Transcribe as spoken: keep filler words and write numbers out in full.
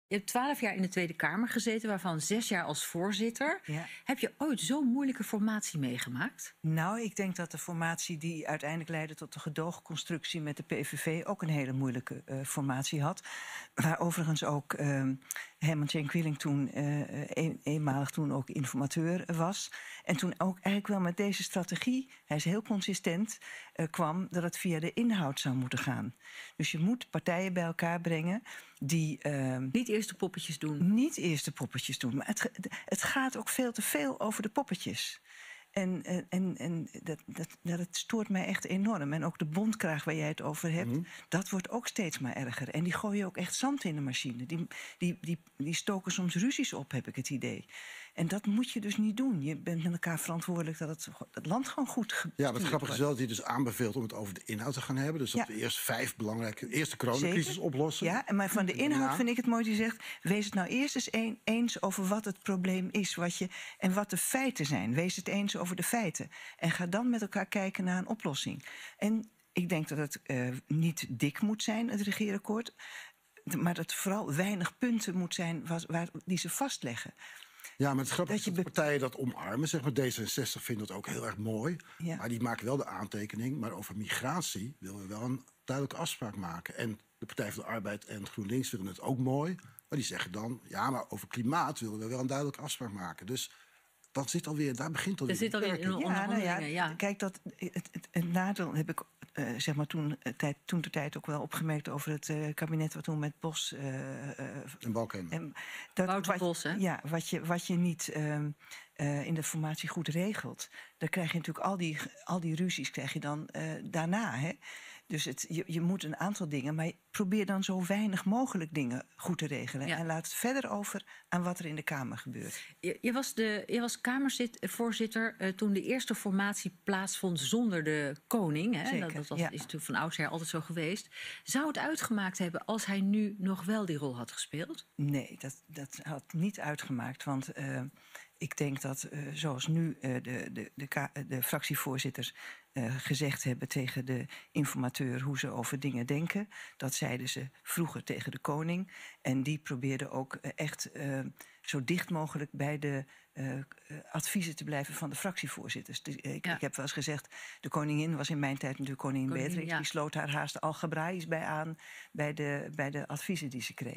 Je hebt twaalf jaar in de Tweede Kamer gezeten, waarvan zes jaar als voorzitter. Ja. Heb je ooit zo'n moeilijke formatie meegemaakt? Nou, ik denk dat de formatie die uiteindelijk leidde tot de gedoogconstructie met de P V V ook een hele moeilijke uh, formatie had. Waar overigens ook uh, Herman Tjenk Willing toen uh, een, eenmalig toen ook informateur was. En toen ook eigenlijk wel met deze strategie, hij is heel consistent, uh, kwam dat het via de inhoud zou moeten gaan. Dus je moet partijen bij elkaar brengen die Uh, niet eerst de poppetjes doen. Niet eerst de poppetjes doen. Maar het, het gaat ook veel te veel over de poppetjes. En, en, en dat, dat, dat stoort mij echt enorm. En ook de bondkraag waar jij het over hebt, mm-hmm. dat wordt ook steeds maar erger. En die gooien ook echt zand in de machine. Die, die, die, die stoken soms ruzies op, heb ik het idee. En dat moet je dus niet doen. Je bent met elkaar verantwoordelijk dat het, het land gewoon goed gebeurt. Ja, wat grappig is wel dat hij dus aanbeveelt om het over de inhoud te gaan hebben. Dus dat ja. we eerst vijf belangrijke... Eerst de coronacrisis Zeker. oplossen. Ja, maar van de inhoud ja. vind ik het mooi die zegt, wees het nou eerst eens een, eens over wat het probleem is. Wat je, en wat de feiten zijn. Wees het eens over de feiten. En ga dan met elkaar kijken naar een oplossing. En ik denk dat het uh, niet dik moet zijn, het regeerakkoord. Maar dat het vooral weinig punten moet zijn waar, waar, die ze vastleggen. Ja, maar het grappige is dat de partijen dat omarmen. Zeg maar, D zesenzestig vindt dat ook heel erg mooi. Ja. Maar die maken wel de aantekening. Maar over migratie willen we wel een duidelijke afspraak maken. En de Partij van de Arbeid en GroenLinks vinden het ook mooi. Maar die zeggen dan, ja, maar over klimaat willen we wel een duidelijke afspraak maken. Dus dat zit alweer, daar begint alweer. Er zit alweer in onderhandelingen, ja, nou ja, ja. Kijk, dat, het, het, het nadeel heb ik uh, zeg maar toen, uh, tijd, toen de tijd ook wel opgemerkt over het uh, kabinet wat toen met Bos Uh, uh, en Balkenende. Wouter Bos, hè? Ja, wat je, wat je niet uh, uh, in de formatie goed regelt. Dan krijg je natuurlijk al die, al die ruzies krijg je dan uh, daarna, hè. Dus het, je, je moet een aantal dingen, maar probeer dan zo weinig mogelijk dingen goed te regelen. Ja. En laat het verder over aan wat er in de Kamer gebeurt. Je, je was, de, je was Kamervoorzitter uh, toen de eerste formatie plaatsvond zonder de koning. Hè? Zeker, dat, dat was, ja. is natuurlijk van oudsher altijd zo geweest. Zou het uitgemaakt hebben als hij nu nog wel die rol had gespeeld? Nee, dat, dat had niet uitgemaakt, want Uh, ik denk dat, uh, zoals nu uh, de, de, de, de fractievoorzitters uh, gezegd hebben tegen de informateur hoe ze over dingen denken, dat zeiden ze vroeger tegen de koning. En die probeerde ook uh, echt uh, zo dicht mogelijk bij de uh, adviezen te blijven van de fractievoorzitters. De, ik, ja. ik heb wel eens gezegd, de koningin was in mijn tijd natuurlijk koningin, koningin Beatrix. Ja. Die sloot haar haast algebraisch bij aan bij de, bij de adviezen die ze kreeg.